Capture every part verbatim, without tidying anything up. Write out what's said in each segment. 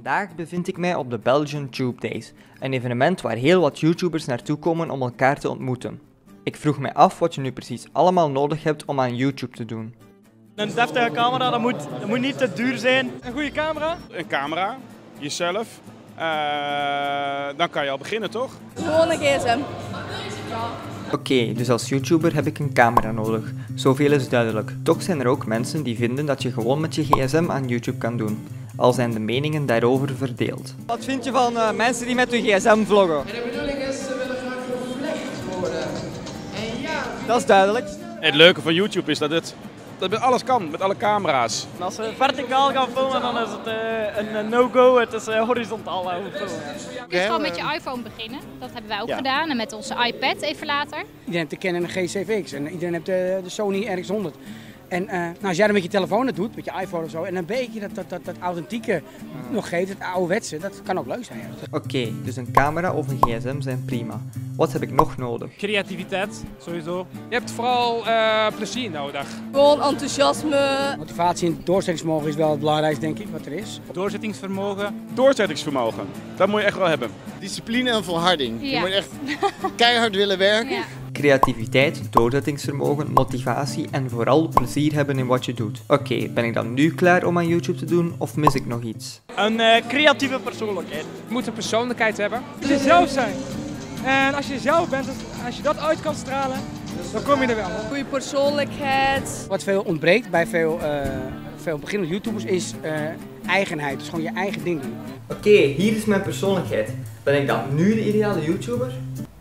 Vandaag bevind ik mij op de Belgian Tube Days, een evenement waar heel wat YouTubers naartoe komen om elkaar te ontmoeten. Ik vroeg mij af wat je nu precies allemaal nodig hebt om aan YouTube te doen. Een deftige camera, dat moet, dat moet niet te duur zijn. Een goede camera? Een camera, jezelf, uh, dan kan je al beginnen, toch? Gewoon een gsm. Oké, okay, dus als YouTuber heb ik een camera nodig. Zoveel is duidelijk. Toch zijn er ook mensen die vinden dat je gewoon met je gsm aan YouTube kan doen. Al zijn de meningen daarover verdeeld. Wat vind je van uh, mensen die met hun gsm vloggen? En de bedoeling is, ze willen graag geflecht worden. En ja... Dat is duidelijk. Het leuke van YouTube is dat het dat het alles kan, met alle camera's. En als we verticaal gaan filmen, dan is het uh, een no-go. Het is uh, horizontaal gaan filmen. Dus gewoon met je iPhone beginnen. Dat hebben wij ook ja. gedaan. En met onze iPad even later. Iedereen heeft de Canon G C V X en iedereen heeft de, de Sony R X honderd. En uh, nou, als jij dat met je telefoon het doet, met je iPhone of zo, en een beetje dat, dat, dat, dat authentieke nog geeft, het ouderwetse, dat kan ook leuk zijn. Ja. Oké, okay, dus een camera of een gsm zijn prima. Wat heb ik nog nodig? Creativiteit, sowieso. Je hebt vooral uh, plezier nodig. Gewoon enthousiasme. Motivatie en doorzettingsvermogen is wel het belangrijkste, denk ik, wat er is. Doorzettingsvermogen. Doorzettingsvermogen, dat moet je echt wel hebben. Discipline en volharding. Ja. Je moet echt keihard willen werken. Ja. Creativiteit, doorzettingsvermogen, motivatie en vooral plezier hebben in wat je doet. Oké, okay, ben ik dan nu klaar om aan YouTube te doen of mis ik nog iets? Een uh, creatieve persoonlijkheid. Je moet een persoonlijkheid hebben. Jezelf zijn. En als je jezelf bent, als je dat uit kan stralen, dan kom je er wel. Goede persoonlijkheid. Wat veel ontbreekt bij veel, uh, veel beginnende YouTubers is uh, eigenheid. Dus gewoon je eigen ding doen. Oké, okay, hier is mijn persoonlijkheid. Ben ik dan nu de ideale YouTuber?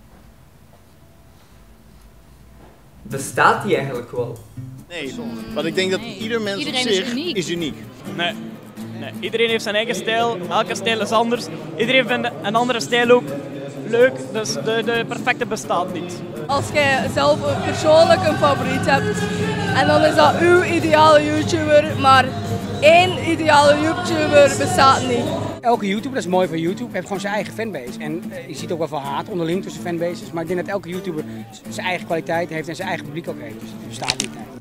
Bestaat die eigenlijk wel? Nee, want ik denk dat nee. ieder mens Iedereen op zich is uniek. is uniek. Nee. nee, iedereen heeft zijn eigen stijl, elke stijl is anders. Iedereen vindt een andere stijl ook leuk, dus de, de perfecte bestaat niet. Als jij zelf persoonlijk een favoriet hebt, en dan is dat uw ideale YouTuber, maar één ideale YouTuber bestaat niet. Elke YouTuber, dat is mooi van YouTube, heeft gewoon zijn eigen fanbase. En uh, je ziet ook wel veel haat onderling tussen fanbases, maar ik denk dat elke YouTuber zijn eigen kwaliteit heeft en zijn eigen publiek ook heeft. Dus het bestaat niet. Nee.